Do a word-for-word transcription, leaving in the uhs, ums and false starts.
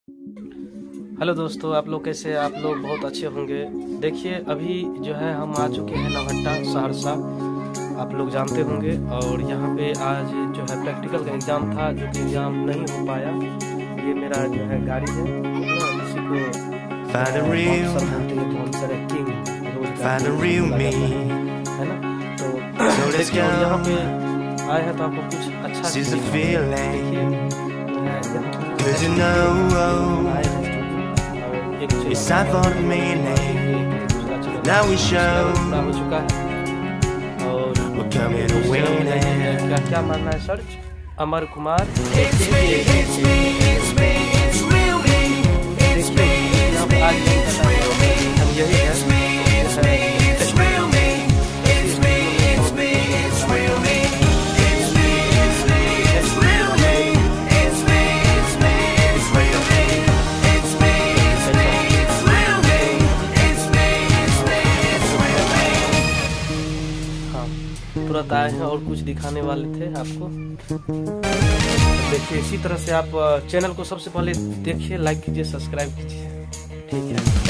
Hello दोस्तों, आप लोग कैसे? आप लोग बहुत अच्छे होंगे। देखिए, अभी जो है हम आ चुके हैं नवहट्टा सहरसा, आप लोग जानते होंगे। और यहाँ पे आज जो है प्रैक्टिकल का एग्ज़ाम था, जो कि एग्ज़ाम नहीं हो पाया। ये मेरा जो है गाड़ी है, इसी को है ना। तो देखिए, और यहाँ पे आए हैं तो आपको कुछ अच्छा It's time for the meaning. Now we show हो चुका है और we're coming to win it. क्या क्या मानना है sir? Amar Kumar It's me, it's me, it's me, it's real me. It's me, it's me, it's real me. हम यही है। It's me, it's me, it's real me. It's me, it's me, it's real me. It's me, it's me, it's real me. It's me, it's me, it's real me. It's me, it's me, it's real me. It's me, it's me, it's real me. हाँ, तुरंत आए हैं और कुछ दिखाने वाले थे आपको। देखिए, इसी तरह से आप चैनल को सबसे पहले देखिए, लाइक कीजिए, सब्सक्राइब कीजिए, ठीक है।